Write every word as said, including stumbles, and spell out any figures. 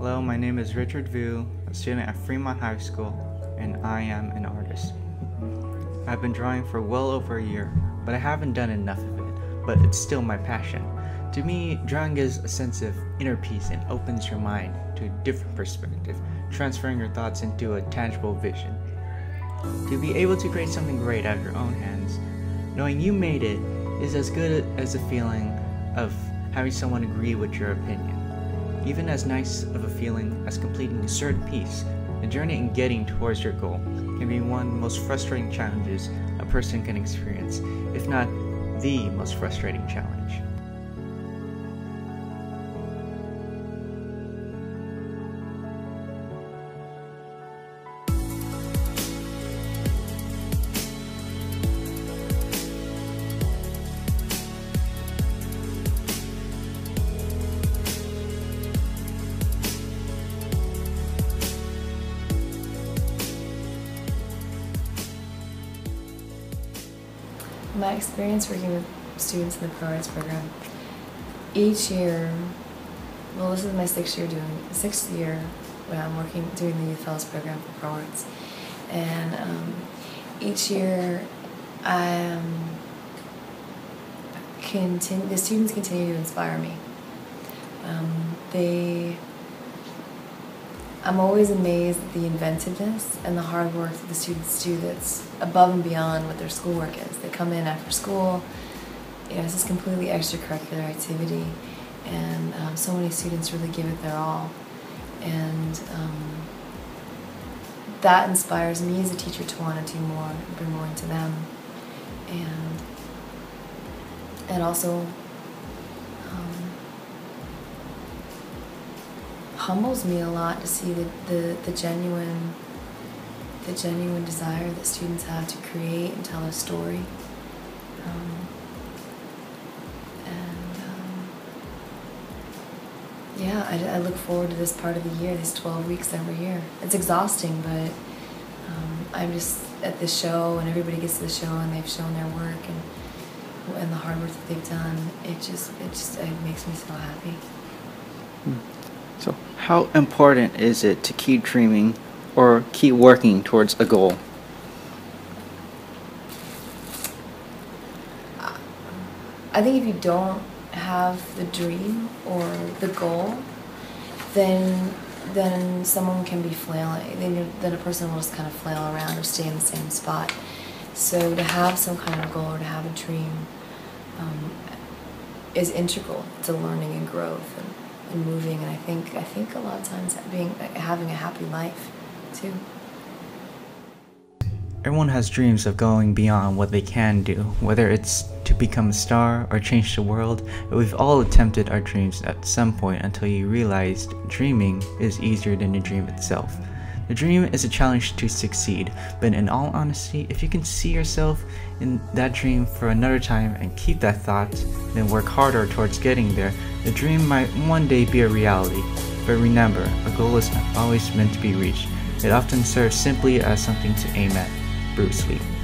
Hello, my name is Richard Vu, a student at Fremont High School, and I am an artist. I've been drawing for well over a year, but I haven't done enough of it, but it's still my passion. To me, drawing is a sense of inner peace and opens your mind to a different perspective, transferring your thoughts into a tangible vision. To be able to create something great out of your own hands, knowing you made it, is as good as the feeling of having someone agree with your opinion. Even as nice of a feeling as completing a certain piece, the journey in getting towards your goal can be one of the most frustrating challenges a person can experience, if not the most frustrating challenge. My experience working with students in the Pro Arts program, each year, well this is my sixth year doing, sixth year when I'm working, doing the Youth Fellows program for Pro Arts. And um, each year, I um, continue, the students continue to inspire me. Um, they, I'm always amazed at the inventiveness and the hard work that the students do that's above and beyond what their schoolwork is. They come in after school, you know, it's this completely extracurricular activity, and um, so many students really give it their all. And um, that inspires me as a teacher to want to do more and bring more into them. And, and also, humbles me a lot to see the, the, the genuine the genuine desire that students have to create and tell a story. Um, and um, yeah, I, I look forward to this part of the year, these twelve weeks every year. It's exhausting, but um, I'm just at the show and everybody gets to the show and they've shown their work and, and the hard work that they've done. It just, it just it makes me so happy. Hmm. So how important is it to keep dreaming or keep working towards a goal? I think if you don't have the dream or the goal, then then someone can be flailing. Then, then a person will just kind of flail around or stay in the same spot. So to have some kind of goal or to have a dream um, is integral to learning and growth and, and moving, and I think I think a lot of times being having a happy life too. Everyone has dreams of going beyond what they can do, whether it's to become a star or change the world. But we've all attempted our dreams at some point until you realized dreaming is easier than the dream itself. The dream is a challenge to succeed, but in all honesty, if you can see yourself in that dream for another time and keep that thought, then work harder towards getting there, the dream might one day be a reality. But remember, a goal is not always meant to be reached. It often serves simply as something to aim at. Bruce Lee.